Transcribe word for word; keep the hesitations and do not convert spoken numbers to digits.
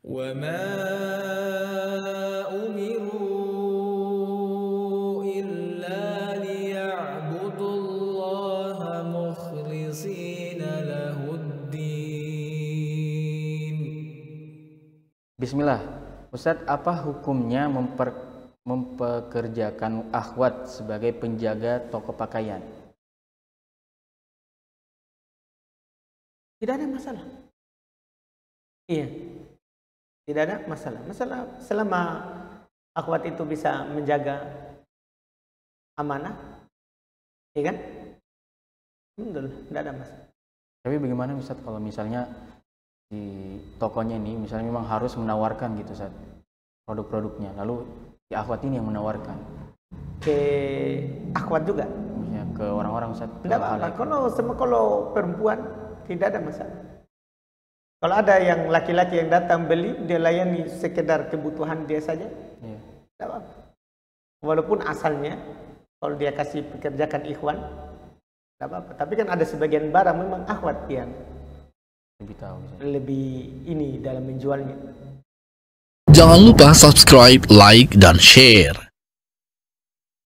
وَمَا أُمِرُوا إِلَّا لِيَعْبُدُوا اللَّهَ مُخْلِصِينَ لَهُ الدِّينَ. Bismillah, Ustadz, apa hukumnya memper, mempekerjakan akhwat sebagai penjaga toko pakaian? Tidak ada masalah. Iya, tidak ada masalah. Masalah selama akhwat itu bisa menjaga amanah, iya kan? Alhamdulillah, tidak ada masalah. Tapi bagaimana Ustadz kalau misalnya di tokonya ini misalnya memang harus menawarkan gitu Ustadz produk-produknya, lalu si akhwat ini yang menawarkan ke akhwat juga? misalnya ke orang-orang Ustadz? Tidak apa-apa. Kalau sama kalau perempuan tidak ada masalah. Kalau ada yang laki-laki yang datang beli, dia layani sekedar kebutuhan dia saja, Iya. tidak apa-apa. Walaupun asalnya kalau dia kasih pekerjakan ikhwan, tidak apa-apa. Tapi kan ada sebagian barang memang akhwat yang lebih tahu misalnya. lebih ini dalam menjualnya. Jangan lupa subscribe, like, dan share.